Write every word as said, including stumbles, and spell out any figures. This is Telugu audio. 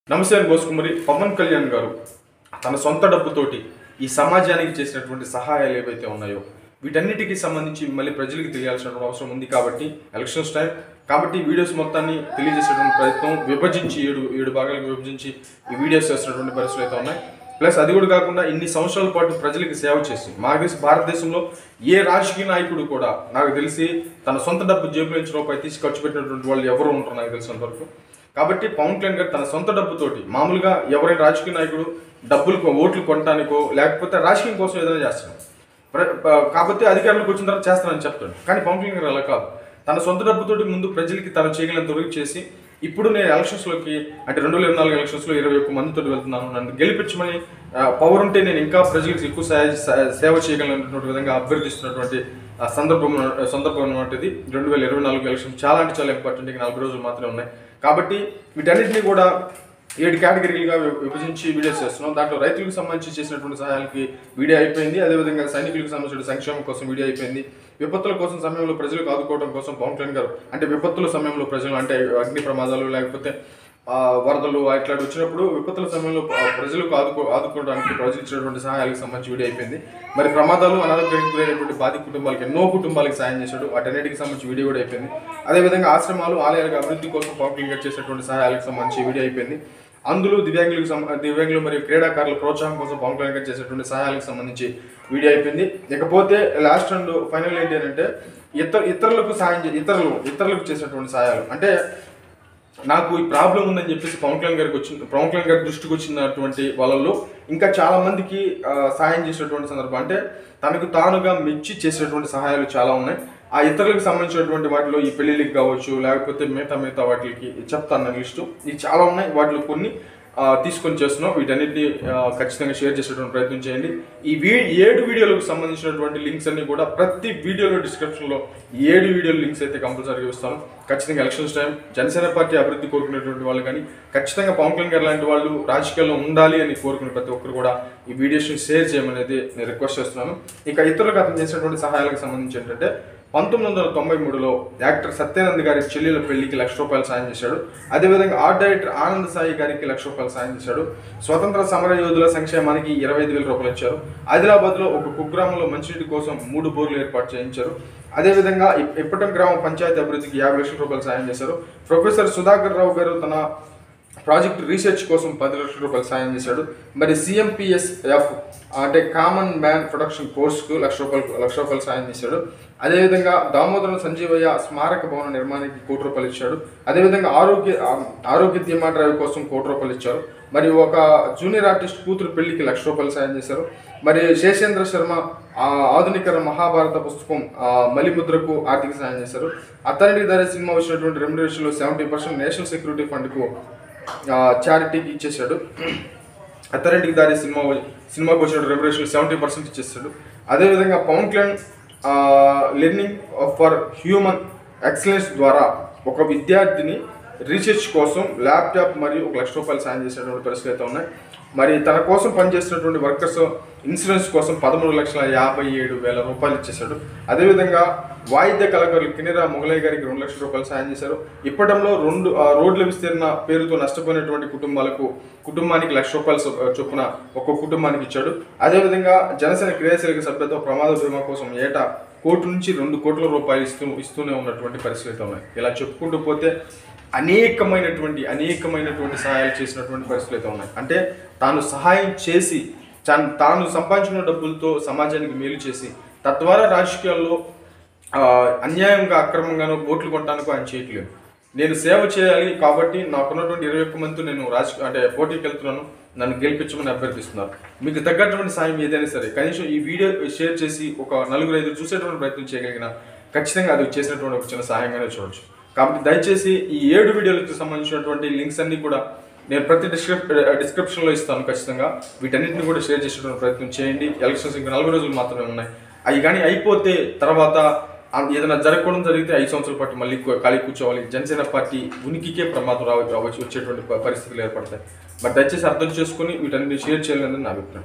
నమస్తే అండి బోసుకుమరి. పవన్ కళ్యాణ్ గారు తన సొంత డబ్బుతోటి ఈ సమాజానికి చేసినటువంటి సహాయాలు ఏవైతే ఉన్నాయో వీటన్నిటికీ సంబంధించి మళ్ళీ ప్రజలకు తెలియాల్సిన అవసరం ఉంది. కాబట్టి ఎలక్షన్స్ టైం కాబట్టి వీడియోస్ మొత్తాన్ని తెలియజేసేటువంటి ప్రయత్నం విభజించి ఏడు ఏడు భాగాలకు విభజించి ఈ వీడియోస్ చేస్తున్నటువంటి పరిస్థితులు అయితే ఉన్నాయి. ప్లస్ అది కూడా కాకుండా ఇన్ని సంవత్సరాల పాటు ప్రజలకు సేవ చేసి మాకు తెలిసి భారతదేశంలో ఏ రాజకీయ నాయకుడు కూడా నాకు తెలిసి తన సొంత డబ్బు జేబులో నుంచి రూపాయి తీసి ఖర్చు పెట్టినటువంటి వాళ్ళు ఎవరు ఉంటారు నాకు తెలిసినంతవరకు. కాబట్టి పవన్ కళ్యాణ్ గారు తన సొంత డబ్బుతోటి మామూలుగా ఎవరైనా రాజకీయ నాయకుడు డబ్బులు ఓట్లు కొనడానికో లేకపోతే రాజకీయం కోసం ఏదైనా చేస్తున్నాడు కాబట్టి అధికారులకు వచ్చిన తర్వాత చేస్తానని చెప్తాడు. కానీ పవన్ కళ్యాణ్ గారు అలా కాదు. తన సొంత డబ్బుతోటి ముందు ప్రజలకి తను చేయగలంత వరకు చేసి ఇప్పుడు నేను ఎలక్షన్స్లోకి అంటే రెండు వేల ఇరవై నాలుగు ఎలక్షన్స్లో ఇరవై ఒక్క మందితో వెళ్తున్నాను, నన్ను గెలిపించమని పవర్ ఉంటే నేను ఇంకా ప్రజలకు ఎక్కువ సేవ చేయగలనటువంటి విధంగా అభ్యర్థిస్తున్నటువంటి సందర్భం సందర్భం వంటిది రెండు వేల ఇరవై నాలుగు ఎలక్షన్ చాలా అంటే చాలా ఇంపార్టెంట్. ఇంకా నాలుగు రోజులు మాత్రమే ఉన్నాయి. కాబట్టి వీటన్నిటిని కూడా ఏడు కేటగిరీలుగా విభజించి వీడియోస్ చేస్తున్నాం. దాంట్లో రైతులకు సంబంధించి చేసినటువంటి సహాయాలకి వీడియో అయిపోయింది. అదేవిధంగా సైనికులకు సంబంధించిన సంక్షేమం కోసం వీడియో అయిపోయింది. విపత్తుల కోసం సమయంలో ప్రజలకు ఆదుకోవడం కోసం పవన్ కళ్యాణ్ గారు అంటే విపత్తుల సమయంలో ప్రజలు అంటే అగ్ని ప్రమాదాలు లేకపోతే వరదలు అట్లాంటి వచ్చినప్పుడు విపత్తుల సమయంలో ప్రజలకు ఆదుకో ఆదుకోవడానికి ప్రజలు ఇచ్చినటువంటి సహాయాలకు సంబంధించి వీడియో అయిపోయింది. మరి ప్రమాదాలు అనారోగ్యానికి గురైనటువంటి బాధిత కుటుంబాలకి ఎన్నో కుటుంబాలకు సాయం చేశాడు. వాటన్నిటికి సంబంధించి వీడియో కూడా అయిపోయింది. అదేవిధంగా ఆశ్రమాలు ఆలయాలకు అభివృద్ధి కోసం పవన్ కళ్యాణ్ గారు చేసినటువంటి సహాయాలకు సంబంధించి వీడియో అయిపోయింది. అందులో దివ్యాంగులకు దివ్యాంగులు మరియు క్రీడాకారుల ప్రోత్సాహం కోసం పవన్ కళ్యాణ్ గారు చేసేటువంటి సహాయాలకు సంబంధించి వీడియో అయిపోయింది. ఇకపోతే లాస్ట్ అండ్ ఫైనల్ ఏంటి అంటే ఇతర ఇతరులకు సాయం ఇతరులు ఇతరులకు చేసేటువంటి సహాయాలు అంటే నాకు ఈ ప్రాబ్లం ఉందని చెప్పేసి పవన్ కళ్యాణ్ గారికి వచ్చిన పవన్ కళ్యాణ్ గారి దృష్టికి వచ్చినటువంటి వాళ్ళల్లో ఇంకా చాలా మందికి సహాయం చేసినటువంటి సందర్భం అంటే తనకు తానుగా మెచ్చి చేసినటువంటి సహాయాలు చాలా ఉన్నాయి. ఆ ఇతరులకు సంబంధించినటువంటి వాటిలో ఈ పెళ్లిళ్ళకి కావచ్చు లేకపోతే మిగతా మిగతా వాటికి చెప్తాను లిస్టు ఇవి చాలా ఉన్నాయి. వాటిలో కొన్ని తీసుకొని చేస్తున్నాం. వీటన్నిటిని ఖచ్చితంగా షేర్ చేసేటువంటి ప్రయత్నం చేయండి. ఈ వీ ఏడు వీడియోలకు సంబంధించినటువంటి లింక్స్ అన్ని కూడా ప్రతి వీడియోలో డిస్క్రిప్షన్లో ఏడు వీడియో లింక్స్ అయితే కంపల్సరీగా ఇస్తాను. ఖచ్చితంగా ఎలక్షన్స్ టైం జనసేన పార్టీ అభివృద్ధి కోరుకునేటువంటి వాళ్ళు కానీ ఖచ్చితంగా పవన్ కళ్యాణ్ గారు లాంటి వాళ్ళు రాజకీయాల్లో ఉండాలి అని కోరుకునే ప్రతి ఒక్కరు కూడా ఈ వీడియోస్ని షేర్ చేయమనేది నేను రిక్వెస్ట్ చేస్తున్నాను. ఇక ఇతరులకు అతను చేసినటువంటి సహాయాలకు సంబంధించి ఏంటంటే పంతొమ్మిది వందల తొంభై మూడులో యాక్టర్ సత్యానంద్ గారి చెల్లెల పెళ్లికి లక్ష రూపాయలు సాయం చేశాడు. అదేవిధంగా ఆర్ట్ డైరెక్టర్ ఆనంద్ సాయి గారికి లక్ష రూపాయలు సాయం చేశాడు. స్వతంత్ర సమర యోధుల సంక్షేమానికి ఇరవై ఐదు వేల రూపాయలు ఇచ్చారు. ఆదిలాబాద్లో ఒక కుగ్రామంలో మంచినీటి కోసం మూడు బోర్లు ఏర్పాటు చేయించారు. అదేవిధంగా ఇప్పటం గ్రామ పంచాయతీ అభివృద్ధికి యాభై లక్షల రూపాయలు సాయం చేశారు. ప్రొఫెసర్ సుధాకర్ రావు గారు తన ప్రాజెక్ట్ రీసెర్చ్ కోసం పది లక్షల రూపాయలు సాయం చేశాడు. మరి సిఎంపిఎస్ఎఫ్ అంటే కామన్ మ్యాన్ ప్రొడక్షన్ కోర్సుకు లక్ష రూపాయలు లక్ష రూపాయలు సాయం చేశాడు. అదేవిధంగా దామోదరం సంజీవయ్య స్మారక భవన నిర్మాణానికి కోటి రూపాయలు ఇచ్చాడు. అదేవిధంగా ఆరోగ్య ఆరోగ్య ధీమా డ్రైవ్ కోసం కోటి రూపాయలు ఇచ్చారు. మరి ఒక జూనియర్ ఆర్టిస్ట్ కూతురు పెళ్లికి లక్ష రూపాయలు సాయం చేశారు. మరి శేషేంద్ర శర్మ ఆధునిక మహాభారత పుస్తకం మలిముద్రకు ఆర్థిక సాయం చేశారు. అతనికి ధర సినిమా వచ్చినటువంటి రెమ్యునరేషన్లో సెవెంటీ పర్సెంట్ నేషనల్ సెక్యూరిటీ ఫండ్కు చారిటీకి ఇచ్చేసాడు. అతనికి దారి సినిమా సినిమాకి వచ్చిన రెమ్యునరేషన్ సెవెంటీ పర్సెంట్ ఇచ్చేసాడు. అదేవిధంగా Pawan Kalyan learning for human excellence ద్వారా ఒక విద్యార్థిని రీసెర్చ్ కోసం ల్యాప్టాప్ మరియు ఒక లక్ష రూపాయలు సాయం చేసినటువంటి పరిస్థితులు అయితే ఉన్నాయి. మరి తన కోసం పనిచేస్తున్నటువంటి వర్కర్స్ ఇన్సూరెన్స్ కోసం పదమూడు లక్షల యాభై ఏడు వేల రూపాయలు ఇచ్చేశాడు. అదేవిధంగా వాయిద్య కళాకారులు కినిరా మొగలయ్య గారికి రెండు లక్షల రూపాయలు సాయం చేశారు. ఇప్పటంలో రెండు రోడ్ల విస్తీర్ణ పేరుతో నష్టపోయినటువంటి కుటుంబాలకు కుటుంబానికి లక్ష రూపాయల చొప్పున ఒక్కొక్క కుటుంబానికి ఇచ్చాడు. అదేవిధంగా జనసేన క్రియాశీలక సభ్యత్వ ప్రమాద బీమా కోసం ఏటా కోటి నుంచి రెండు కోట్ల రూపాయలు ఇస్తూ ఇస్తూనే ఉన్నటువంటి పరిస్థితులు ఉన్నాయి. ఇలా చెప్పుకుంటూ పోతే అనేకమైనటువంటి అనేకమైనటువంటి సహాయాలు చేసినటువంటి పరిస్థితులు అయితే ఉన్నాయి. అంటే తాను సహాయం చేసి తాను సంపాదించిన డబ్బులతో సమాజానికి మేలు చేసి తద్వారా రాజకీయాల్లో అన్యాయంగా అక్రమంగానో ఓట్లు కొట్టడానికి ఆయన చేయట్లేదు. నేను సేవ చేయాలి కాబట్టి నాకున్నటువంటి ఇరవై ఒక్క మంది నేను రాజకీయ అంటే పోటీకి వెళ్తున్నాను, నన్ను గెలిపించమని అభ్యర్థిస్తున్నారు. మీకు తగ్గటువంటి సాయం ఏదైనా సరే కనీసం ఈ వీడియో షేర్ చేసి ఒక నలుగురు ఐదు చూసేటువంటి ప్రయత్నం చేయగలిగిన ఖచ్చితంగా అది చేసినటువంటి ఒక చిన్న సహాయంగానే చూడవచ్చు. కాబట్టి దయచేసి ఈ ఏడు వీడియోలకు సంబంధించినటువంటి లింక్స్ అన్ని కూడా నేను ప్రతి డిస్క్రిప్ డిస్క్రిప్షన్లో ఇస్తాను. ఖచ్చితంగా వీటన్నిటిని కూడా షేర్ చేసేటువంటి ప్రయత్నం చేయండి. ఎలక్షన్స్ ఇంకా నలభై రోజులు మాత్రమే ఉన్నాయి. అవి కానీ అయిపోతే తర్వాత ఏదైనా జరగకూడదు జరిగితే ఐదు సంవత్సరాల పాటు మళ్ళీ ఖాళీ కూర్చోవాలి. జనసేన పార్టీ ఉనికికే ప్రమాదం రావచ్చు వచ్చేటువంటి పరిస్థితులు ఏర్పడతాయి. మరి దయచేసి అర్థం చేసుకుని వీటన్నిటిని షేర్ చేయాలని నా అభిప్రాయం.